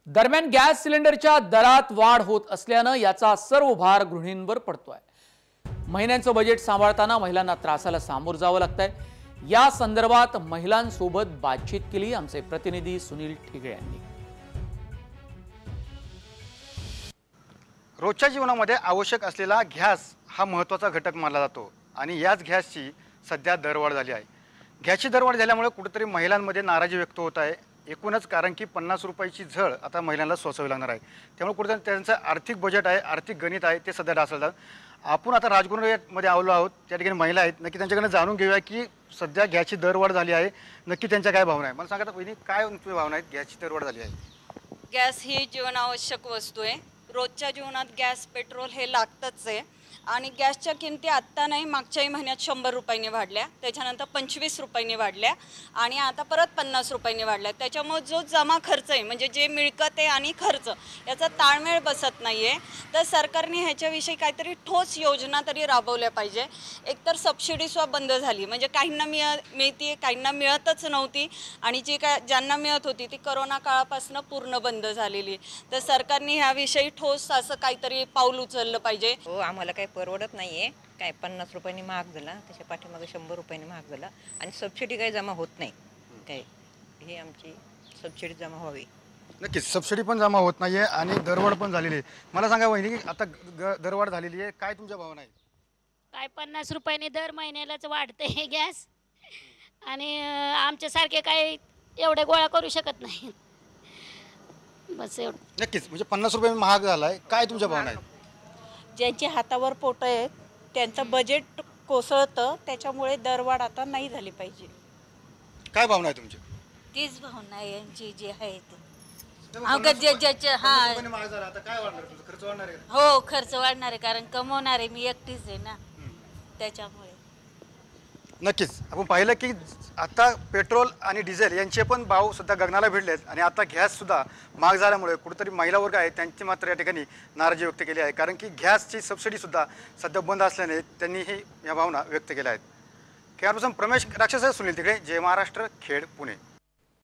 दरम्यान गॅस सिलेंडरच्या दरात वाढ होत असल्यानं याचा सर्व भार गृहिणींवर पडतोय। महिन्यांचं बजेट सांभाळताना महिलांना त्रासाला सामोरं जावं लागतंय। या संदर्भात महिलांसोबत बातचीत केली आमचे प्रतिनिधी सुनील ठिगळे यांनी। रोजच्या जीवनामध्ये आवश्यक असलेला गॅस हा महत्त्वाचा घटक मानला जातो आणि याच गॅसची सध्या दरवाढ झाली आहे। गॅसची दरवाढ झाल्यामुळे कुठेतरी महिलांमध्ये नाराजी व्यक्त होत आहे। एकूणच कारण की 50 रुपयाची झळ आता महिलांना सोसावी लागणार आहे। त्यामुळे कुठेतरी त्यांचं आर्थिक बजेट आहे, आर्थिक गणित आहे ते सध्या ढासळतात। आपण आता राजगुरूमध्ये आलो आहोत, त्या ठिकाणी महिला आहेत, नक्की त्यांच्याकडे जाणून घेऊया की सध्या गॅसची दरवाढ झाली आहे, नक्की त्यांच्या काय भावना आहे। मला सांगा बहिणी, काय तुमची भावना आहे? गॅसची दरवाढ झाली आहे। गॅस ही जीवनावश्यक वस्तू आहे। रोजच्या जीवनात गॅस पेट्रोल हे लागतच आहे आणि गॅसच्या किमती आत्ता नाही, मागच्याही महिन्यात 100 रुपयांनी वाढल्या, त्याच्यानंतर 25 रुपयांनी वाढल्या आणि आता परत 50 रुपयांनी वाढल्या। त्याच्यामुळे जो जमा खर्च आहे, म्हणजे जे मिळकत आहे आणि खर्च याचा ताळमेळ बसत नाही आहे। तर सरकारने ह्याच्याविषयी काहीतरी ठोस योजना तरी राबवल्या पाहिजे। एकतर सबसिडीसुद्धा बंद झाली, म्हणजे काहींना मिळते, काहींना मिळतच नव्हती आणि जी काय ज्यांना मिळत होती ती करोना काळापासून पूर्ण बंद झालेली। तर सरकारने ह्याविषयी ठोस असं काहीतरी पाऊल उचललं पाहिजे। हो, आम्हाला काही परवडत नाही आहे। काय 50 रुपयांनी महाग झाला, त्याच्या पाठीमागे 100 रुपयांनी महाग झाला आणि सबसिडी काही जमा होत नाही। काय हे आमची सबसिडी जमा व्हावी। नक्कीच सबसिडी पण जमा होत नाही आहे आणि दरवाढ पण झालेली आहे। मला सांगा वहिनी, की आता दरवाढ झालेली आहे, काय तुमच्या भावना आहे? काय 50 रुपयांनी दर महिन्यालाच वाढते हे गॅस आणि आमच्यासारखे काय एवढे गोळा करू शकत नाही। बस एवढं। नक्कीच, म्हणजे 50 रुपये महाग झाला आहे, काय तुमच्या भावना आहेत? ज्यांची हातावर पोटं आहेत त्यांचं बजेट कोसळतं, त्याच्यामुळे दरवाढ आता नाही झाली पाहिजे। काय भावना आहे तुमची? तीच भावना आहे यांची जी आहे ती। महाग झाला, आता काय वाढणार? तुमचा खर्च वाढणार आहे? हो, खर्च वाढणार आहे, कारण कमवणारे मी एकटीच आहे ना, त्याच्यामुळे। नक्कीच आपण पाहिलं की आता पेट्रोल आणि डिझेल यांचे पण भाव सुद्धा गगनाला भिडलेत आणि आता गॅस सुद्धा महाग झाल्यामुळे कुठेतरी महिला वर्ग आहे त्यांची मात्र या ठिकाणी नाराजी व्यक्त केली आहे, कारण की गॅसची सबसिडी सुद्धा सध्या बंद असल्याने त्यांनीही या भावना व्यक्त केल्या आहेत। कॅमेरापर्सन प्रमेश राक्षस, सुनील ठिगळे, जय महाराष्ट्र, खेड, पुणे।